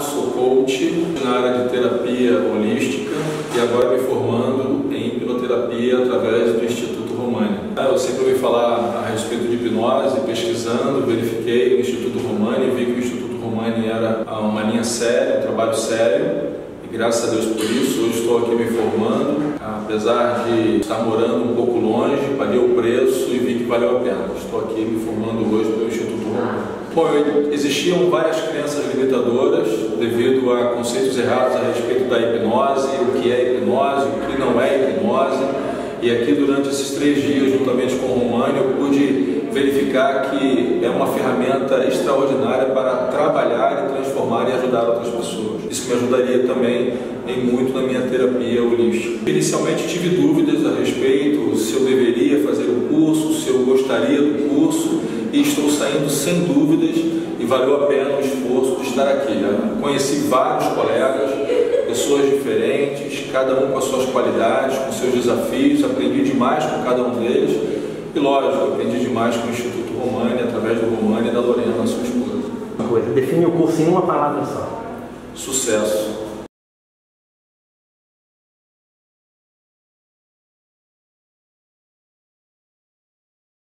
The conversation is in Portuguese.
sou coach na área de terapia holística e agora me formando em hipnoterapia através do Instituto Romani. Eu sempre ouvi falar a respeito de hipnose, pesquisando, verifiquei o Instituto Romani, vi que o Instituto Romani era uma linha séria, um trabalho sério. E graças a Deus por isso, hoje estou aqui me formando, apesar de estar morando um pouco longe, paguei o preço e vi que valeu a pena. Estou aqui me formando hoje pelo Instituto Romani. Bom, existiam várias crenças limitadoras devido a conceitos errados a respeito da hipnose, o que é hipnose, o que não é hipnose. E aqui durante esses 3 dias, juntamente com o Romani, eu pude verificar que é uma ferramenta extraordinária para trabalhar e transformar e ajudar outras pessoas. Isso me ajudaria também muito na minha terapia holística. Inicialmente tive dúvidas a respeito se eu deveria fazer o curso, se eu gostaria do curso, e estou saindo sem dúvidas e valeu a pena o esforço de estar aqui. Eu conheci vários colegas, pessoas diferentes, cada um com as suas qualidades, com seus desafios, aprendi demais com cada um deles e, lógico, aprendi demais com o Instituto Romani, através do Romani e da Lorena, sua esposa. Define o curso em uma palavra só. Sucesso.